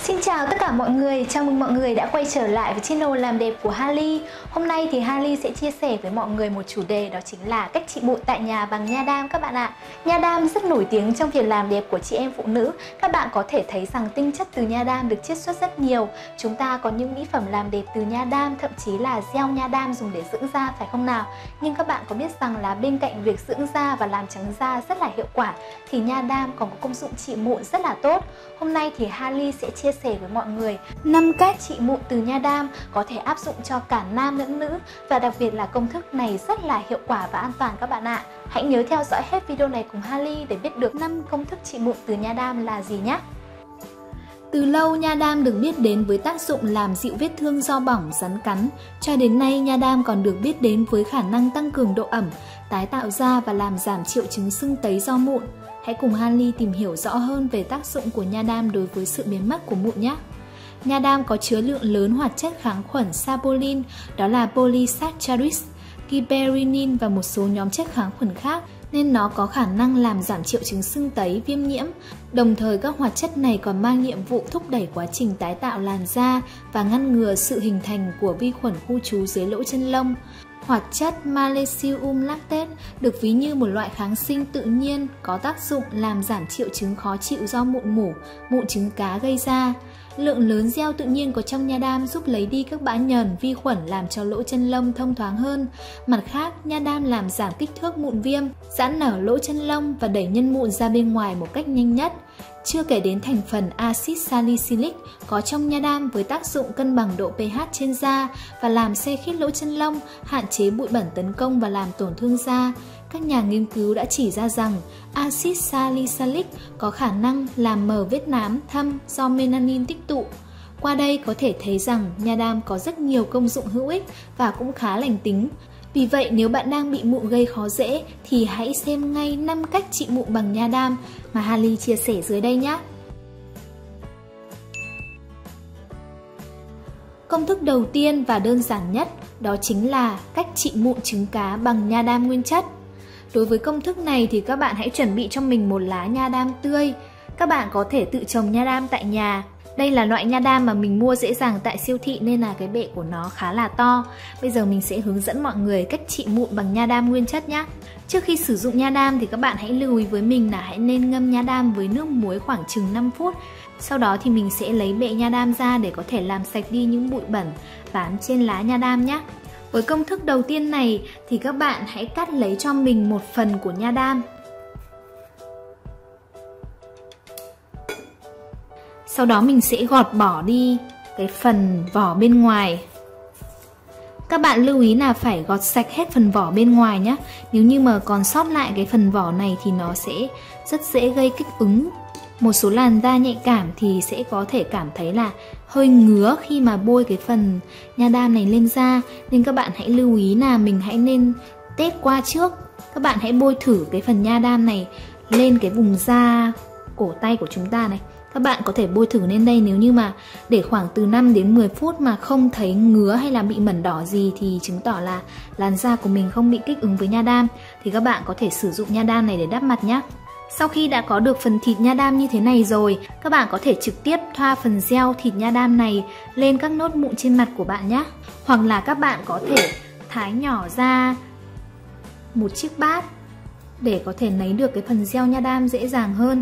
Xin chào tất cả mọi người, chào mừng mọi người đã quay trở lại với channel làm đẹp của Harley. Hôm nay thì Harley sẽ chia sẻ với mọi người một chủ đề, đó chính là cách trị mụn tại nhà bằng nha đam các bạn ạ. Nha đam rất nổi tiếng trong việc làm đẹp của chị em phụ nữ. Các bạn có thể thấy rằng tinh chất từ nha đam được chiết xuất rất nhiều. Chúng ta có những mỹ phẩm làm đẹp từ nha đam, thậm chí là gel nha đam dùng để dưỡng da, phải không nào? Nhưng các bạn có biết rằng là bên cạnh việc dưỡng da và làm trắng da rất là hiệu quả thì nha đam còn có công dụng trị mụn rất là tốt. Hôm nay thì Harley sẽ chia sẻ với mọi người 5 cách trị mụn từ nha đam có thể áp dụng cho cả nam lẫn nữ, và đặc biệt là công thức này rất là hiệu quả và an toàn các bạn ạ. Hãy nhớ theo dõi hết video này cùng Harley để biết được 5 công thức trị mụn từ nha đam là gì nhé. Từ lâu, nha đam được biết đến với tác dụng làm dịu vết thương do bỏng, rắn cắn. Cho đến nay, nha đam còn được biết đến với khả năng tăng cường độ ẩm, tái tạo da và làm giảm triệu chứng sưng tấy do mụn. Hãy cùng Harley tìm hiểu rõ hơn về tác dụng của nha đam đối với sự biến mất của mụn nhé. Nha đam có chứa lượng lớn hoạt chất kháng khuẩn saponin, đó là polysaccharides, gibberellin và một số nhóm chất kháng khuẩn khác, nên nó có khả năng làm giảm triệu chứng sưng tấy, viêm nhiễm. Đồng thời, các hoạt chất này còn mang nhiệm vụ thúc đẩy quá trình tái tạo làn da và ngăn ngừa sự hình thành của vi khuẩn khu trú dưới lỗ chân lông. Hoạt chất magnesium lactate được ví như một loại kháng sinh tự nhiên có tác dụng làm giảm triệu chứng khó chịu do mụn mủ, mụn trứng cá gây ra. Lượng lớn gel tự nhiên có trong nha đam giúp lấy đi các bã nhờn, vi khuẩn làm cho lỗ chân lông thông thoáng hơn. Mặt khác, nha đam làm giảm kích thước mụn viêm, giãn nở lỗ chân lông và đẩy nhân mụn ra bên ngoài một cách nhanh nhất. Chưa kể đến thành phần axit salicylic có trong nha đam với tác dụng cân bằng độ pH trên da và làm se khít lỗ chân lông, hạn chế bụi bẩn tấn công và làm tổn thương da. Các nhà nghiên cứu đã chỉ ra rằng axit salicylic có khả năng làm mờ vết nám, thâm do melanin tích tụ. Qua đây có thể thấy rằng nha đam có rất nhiều công dụng hữu ích và cũng khá lành tính. Vì vậy, nếu bạn đang bị mụn gây khó dễ thì hãy xem ngay 5 cách trị mụn bằng nha đam mà Harley chia sẻ dưới đây nhé. Công thức đầu tiên và đơn giản nhất đó chính là cách trị mụn trứng cá bằng nha đam nguyên chất. Đối với công thức này thì các bạn hãy chuẩn bị cho mình một lá nha đam tươi. Các bạn có thể tự trồng nha đam tại nhà. Đây là loại nha đam mà mình mua dễ dàng tại siêu thị nên là cái bệ của nó khá là to. Bây giờ mình sẽ hướng dẫn mọi người cách trị mụn bằng nha đam nguyên chất nhé. Trước khi sử dụng nha đam thì các bạn hãy lưu ý với mình là hãy nên ngâm nha đam với nước muối khoảng chừng 5 phút. Sau đó thì mình sẽ lấy bệ nha đam ra để có thể làm sạch đi những bụi bẩn bám trên lá nha đam nhé. Với công thức đầu tiên này thì các bạn hãy cắt lấy cho mình một phần của nha đam. Sau đó mình sẽ gọt bỏ đi cái phần vỏ bên ngoài. Các bạn lưu ý là phải gọt sạch hết phần vỏ bên ngoài nhé. Nếu như mà còn sót lại cái phần vỏ này thì nó sẽ rất dễ gây kích ứng. Một số làn da nhạy cảm thì sẽ có thể cảm thấy là hơi ngứa khi mà bôi cái phần nha đam này lên da. Nên các bạn hãy lưu ý là mình hãy nên test qua trước. Các bạn hãy bôi thử cái phần nha đam này lên cái vùng da cổ tay của chúng ta này. Các bạn có thể bôi thử lên đây, nếu như mà để khoảng từ 5 đến 10 phút mà không thấy ngứa hay là bị mẩn đỏ gì thì chứng tỏ là làn da của mình không bị kích ứng với nha đam. Thì các bạn có thể sử dụng nha đam này để đắp mặt nhé. Sau khi đã có được phần thịt nha đam như thế này rồi, các bạn có thể trực tiếp thoa phần gel thịt nha đam này lên các nốt mụn trên mặt của bạn nhé. Hoặc là các bạn có thể thái nhỏ ra một chiếc bát để có thể lấy được cái phần gel nha đam dễ dàng hơn.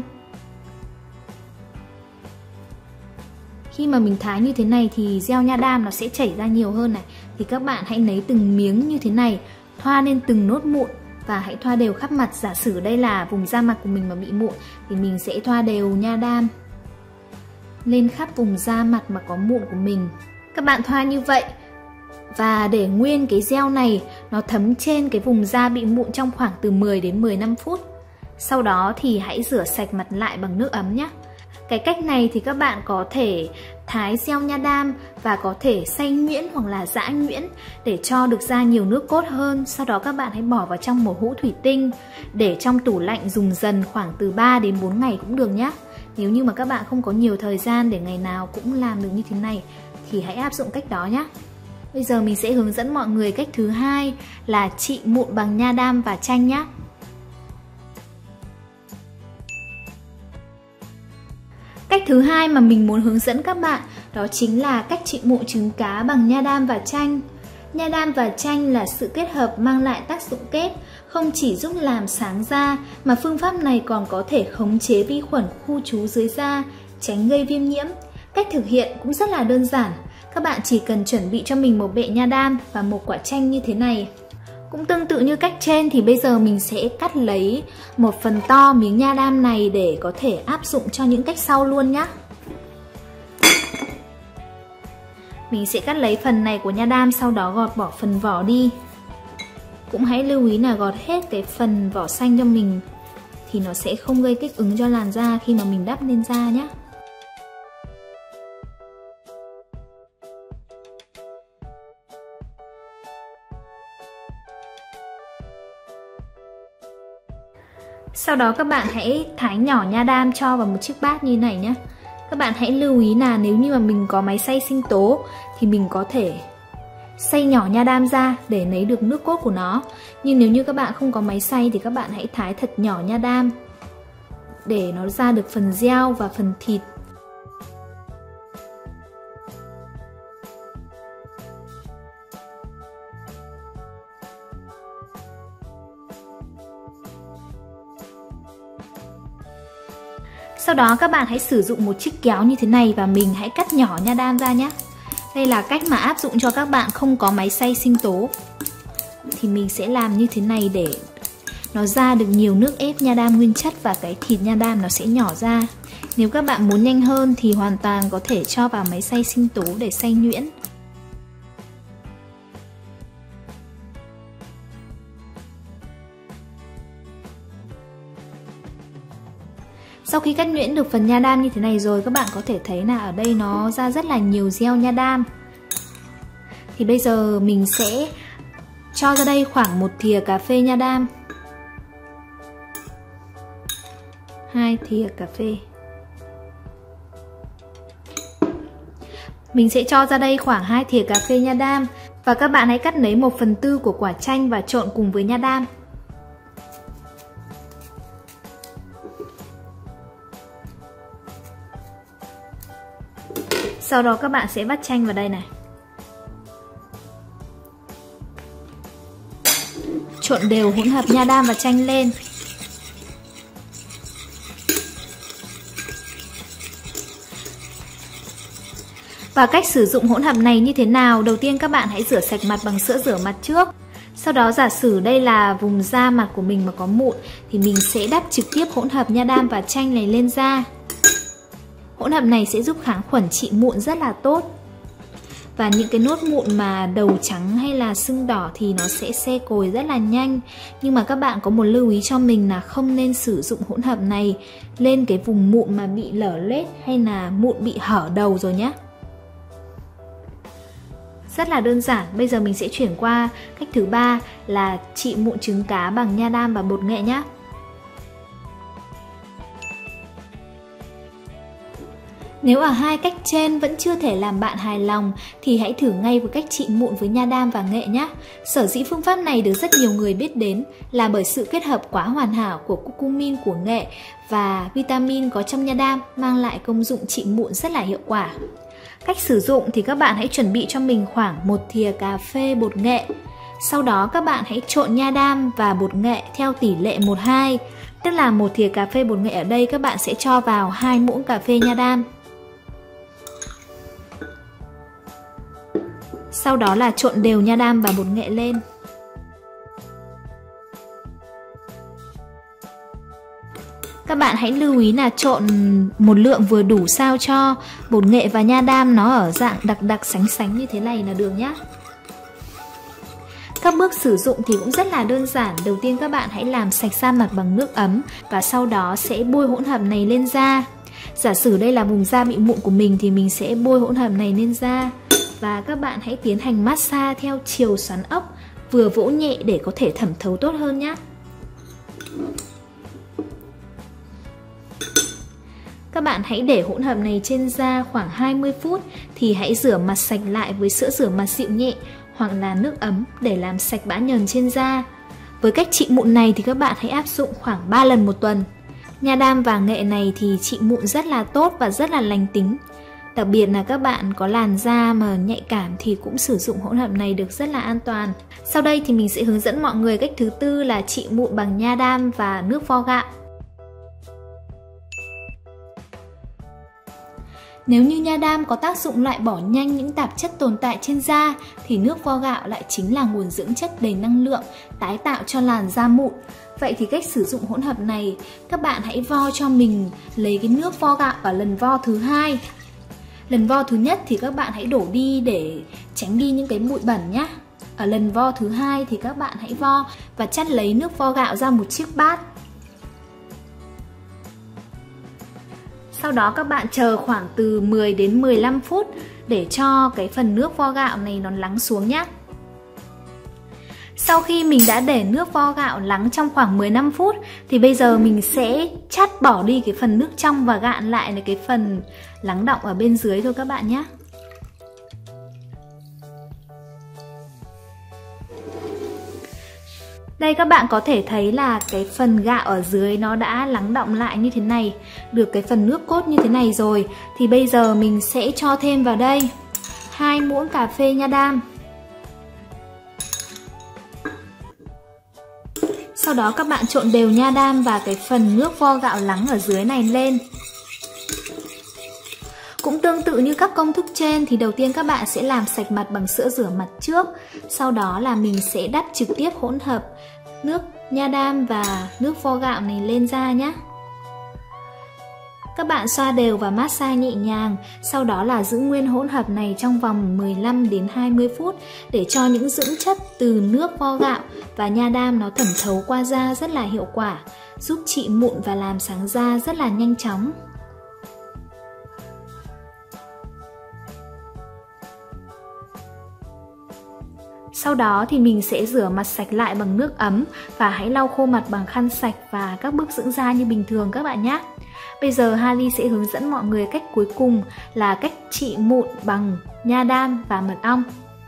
Khi mà mình thái như thế này thì gel nha đam nó sẽ chảy ra nhiều hơn này. Thì các bạn hãy lấy từng miếng như thế này, thoa lên từng nốt mụn và hãy thoa đều khắp mặt. Giả sử đây là vùng da mặt của mình mà bị mụn thì mình sẽ thoa đều nha đam lên khắp vùng da mặt mà có mụn của mình. Các bạn thoa như vậy và để nguyên cái gel này nó thấm trên cái vùng da bị mụn trong khoảng từ 10 đến 15 phút. Sau đó thì hãy rửa sạch mặt lại bằng nước ấm nhé. Cái cách này thì các bạn có thể thái gel nha đam và có thể xay nhuyễn hoặc là giã nhuyễn để cho được ra nhiều nước cốt hơn. Sau đó các bạn hãy bỏ vào trong một hũ thủy tinh để trong tủ lạnh dùng dần khoảng từ 3 đến 4 ngày cũng được nhé. Nếu như mà các bạn không có nhiều thời gian để ngày nào cũng làm được như thế này thì hãy áp dụng cách đó nhé. Bây giờ mình sẽ hướng dẫn mọi người cách thứ hai là trị mụn bằng nha đam và chanh nhé. Cách thứ hai mà mình muốn hướng dẫn các bạn đó chính là cách trị mụn trứng cá bằng nha đam và chanh. Nha đam và chanh là sự kết hợp mang lại tác dụng kép, không chỉ giúp làm sáng da mà phương pháp này còn có thể khống chế vi khuẩn khu trú dưới da, tránh gây viêm nhiễm. Cách thực hiện cũng rất là đơn giản. Các bạn chỉ cần chuẩn bị cho mình một bệ nha đam và một quả chanh như thế này. Cũng tương tự như cách trên thì bây giờ mình sẽ cắt lấy một phần to miếng nha đam này để có thể áp dụng cho những cách sau luôn nhé. Mình sẽ cắt lấy phần này của nha đam, sau đó gọt bỏ phần vỏ đi. Cũng hãy lưu ý là gọt hết cái phần vỏ xanh cho mình thì nó sẽ không gây kích ứng cho làn da khi mà mình đắp lên da nhé. Sau đó các bạn hãy thái nhỏ nha đam cho vào một chiếc bát như này nhé. Các bạn hãy lưu ý là nếu như mà mình có máy xay sinh tố thì mình có thể xay nhỏ nha đam ra để lấy được nước cốt của nó. Nhưng nếu như các bạn không có máy xay thì các bạn hãy thái thật nhỏ nha đam để nó ra được phần gel và phần thịt. Sau đó các bạn hãy sử dụng một chiếc kéo như thế này và mình hãy cắt nhỏ nha đam ra nhé. Đây là cách mà áp dụng cho các bạn không có máy xay sinh tố. Thì mình sẽ làm như thế này để nó ra được nhiều nước ép nha đam nguyên chất và cái thịt nha đam nó sẽ nhỏ ra. Nếu các bạn muốn nhanh hơn thì hoàn toàn có thể cho vào máy xay sinh tố để xay nhuyễn. Sau khi cắt nhuyễn được phần nha đam như thế này rồi, các bạn có thể thấy là ở đây nó ra rất là nhiều gel nha đam. Thì bây giờ mình sẽ cho ra đây khoảng 1 thìa cà phê nha đam, 2 thìa cà phê. Mình sẽ cho ra đây khoảng 2 thìa cà phê nha đam và các bạn hãy cắt lấy 1/4 của quả chanh và trộn cùng với nha đam. Sau đó các bạn sẽ vắt chanh vào đây này. Trộn đều hỗn hợp nha đam và chanh lên. Và cách sử dụng hỗn hợp này như thế nào? Đầu tiên các bạn hãy rửa sạch mặt bằng sữa rửa mặt trước. Sau đó giả sử đây là vùng da mặt của mình mà có mụn thì mình sẽ đắp trực tiếp hỗn hợp nha đam và chanh này lên da. Hỗn hợp này sẽ giúp kháng khuẩn trị mụn rất là tốt. Và những cái nốt mụn mà đầu trắng hay là sưng đỏ thì nó sẽ se cồi rất là nhanh. Nhưng mà các bạn có một lưu ý cho mình là không nên sử dụng hỗn hợp này lên cái vùng mụn mà bị lở loét hay là mụn bị hở đầu rồi nhé. Rất là đơn giản. Bây giờ mình sẽ chuyển qua cách thứ ba là trị mụn trứng cá bằng nha đam và bột nghệ nhé. Nếu ở hai cách trên vẫn chưa thể làm bạn hài lòng thì hãy thử ngay với cách trị mụn với nha đam và nghệ nhé. Sở dĩ phương pháp này được rất nhiều người biết đến là bởi sự kết hợp quá hoàn hảo của curcumin của nghệ và vitamin có trong nha đam mang lại công dụng trị mụn rất là hiệu quả. Cách sử dụng thì các bạn hãy chuẩn bị cho mình khoảng 1 thìa cà phê bột nghệ. Sau đó các bạn hãy trộn nha đam và bột nghệ theo tỷ lệ 1:2. Tức là 1 thìa cà phê bột nghệ ở đây các bạn sẽ cho vào 2 muỗng cà phê nha đam. Sau đó là trộn đều nha đam và bột nghệ lên. Các bạn hãy lưu ý là trộn một lượng vừa đủ sao cho bột nghệ và nha đam nó ở dạng đặc đặc sánh sánh như thế này là được nhé. Các bước sử dụng thì cũng rất là đơn giản. Đầu tiên các bạn hãy làm sạch da mặt bằng nước ấm và sau đó sẽ bôi hỗn hợp này lên da. Giả sử đây là vùng da bị mụn của mình thì mình sẽ bôi hỗn hợp này lên da. Và các bạn hãy tiến hành massage theo chiều xoắn ốc, vừa vỗ nhẹ để có thể thẩm thấu tốt hơn nhé. Các bạn hãy để hỗn hợp này trên da khoảng 20 phút thì hãy rửa mặt sạch lại với sữa rửa mặt dịu nhẹ hoặc là nước ấm để làm sạch bã nhờn trên da. Với cách trị mụn này thì các bạn hãy áp dụng khoảng 3 lần một tuần. Nha đam và nghệ này thì trị mụn rất là tốt và rất là lành tính. Đặc biệt là các bạn có làn da mà nhạy cảm thì cũng sử dụng hỗn hợp này được rất là an toàn. Sau đây thì mình sẽ hướng dẫn mọi người cách thứ tư là trị mụn bằng nha đam và nước vo gạo. Nếu như nha đam có tác dụng loại bỏ nhanh những tạp chất tồn tại trên da thì nước vo gạo lại chính là nguồn dưỡng chất đầy năng lượng, tái tạo cho làn da mụn. Vậy thì cách sử dụng hỗn hợp này, các bạn hãy vo cho mình lấy cái nước vo gạo ở lần vo thứ hai. Lần vo thứ nhất thì các bạn hãy đổ đi để tránh đi những cái bụi bẩn nhé. Ở lần vo thứ hai thì các bạn hãy vo và chắt lấy nước vo gạo ra một chiếc bát. Sau đó các bạn chờ khoảng từ 10 đến 15 phút để cho cái phần nước vo gạo này nó lắng xuống nhé. Sau khi mình đã để nước vo gạo lắng trong khoảng 15 phút thì bây giờ mình sẽ chắt bỏ đi cái phần nước trong và gạn lại là cái phần lắng đọng ở bên dưới thôi các bạn nhé. Đây các bạn có thể thấy là cái phần gạo ở dưới nó đã lắng đọng lại như thế này, được cái phần nước cốt như thế này rồi. Thì bây giờ mình sẽ cho thêm vào đây 2 muỗng cà phê nha đam. Sau đó các bạn trộn đều nha đam và cái phần nước vo gạo lắng ở dưới này lên. Cũng tương tự như các công thức trên thì đầu tiên các bạn sẽ làm sạch mặt bằng sữa rửa mặt trước. Sau đó là mình sẽ đắp trực tiếp hỗn hợp nước nha đam và nước vo gạo này lên da nhé. Các bạn xoa đều và massage nhẹ nhàng, sau đó là giữ nguyên hỗn hợp này trong vòng 15 đến 20 phút để cho những dưỡng chất từ nước vo gạo và nha đam nó thẩm thấu qua da rất là hiệu quả, giúp trị mụn và làm sáng da rất là nhanh chóng. Sau đó thì mình sẽ rửa mặt sạch lại bằng nước ấm và hãy lau khô mặt bằng khăn sạch và các bước dưỡng da như bình thường các bạn nhé. Bây giờ Harley sẽ hướng dẫn mọi người cách cuối cùng là cách trị mụn bằng nha đam và mật ong.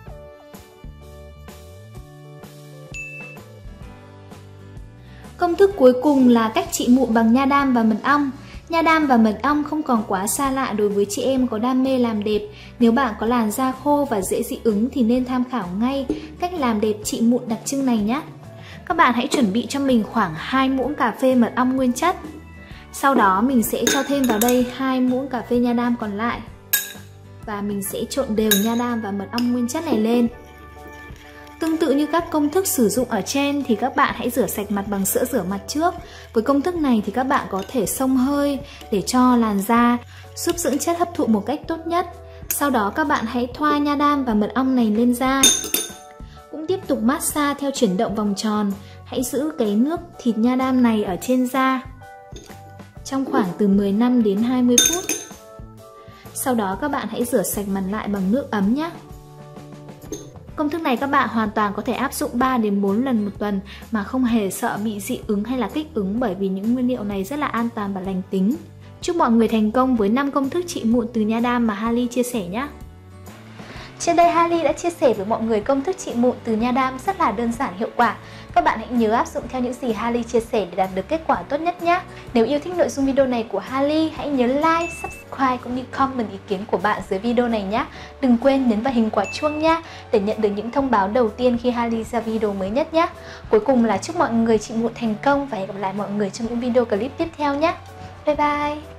Công thức cuối cùng là cách trị mụn bằng nha đam và mật ong. Nha đam và mật ong không còn quá xa lạ đối với chị em có đam mê làm đẹp. Nếu bạn có làn da khô và dễ dị ứng thì nên tham khảo ngay cách làm đẹp trị mụn đặc trưng này nhé. Các bạn hãy chuẩn bị cho mình khoảng 2 muỗng cà phê mật ong nguyên chất. Sau đó mình sẽ cho thêm vào đây 2 muỗng cà phê nha đam còn lại. Và mình sẽ trộn đều nha đam và mật ong nguyên chất này lên. Tương tự như các công thức sử dụng ở trên thì các bạn hãy rửa sạch mặt bằng sữa rửa mặt trước. Với công thức này thì các bạn có thể xông hơi để cho làn da giúp dưỡng chất hấp thụ một cách tốt nhất. Sau đó các bạn hãy thoa nha đam và mật ong này lên da. Cũng tiếp tục massage theo chuyển động vòng tròn. Hãy giữ cái nước thịt nha đam này ở trên da trong khoảng từ 15 đến 20 phút. Sau đó các bạn hãy rửa sạch mặt lại bằng nước ấm nhé. Công thức này các bạn hoàn toàn có thể áp dụng 3 đến 4 lần một tuần mà không hề sợ bị dị ứng hay là kích ứng, bởi vì những nguyên liệu này rất là an toàn và lành tính. Chúc mọi người thành công với 5 công thức trị mụn từ nha đam mà Harley chia sẻ nhé. Trên đây Harley đã chia sẻ với mọi người công thức trị mụn từ nha đam rất là đơn giản hiệu quả. Các bạn hãy nhớ áp dụng theo những gì Harley chia sẻ để đạt được kết quả tốt nhất nhé. Nếu yêu thích nội dung video này của Harley, hãy nhớ like, subscribe cũng như comment ý kiến của bạn dưới video này nhé. Đừng quên nhấn vào hình quả chuông nhé để nhận được những thông báo đầu tiên khi Harley ra video mới nhất nhé. Cuối cùng là chúc mọi người trị mụn thành công và hẹn gặp lại mọi người trong những video clip tiếp theo nhé. Bye bye!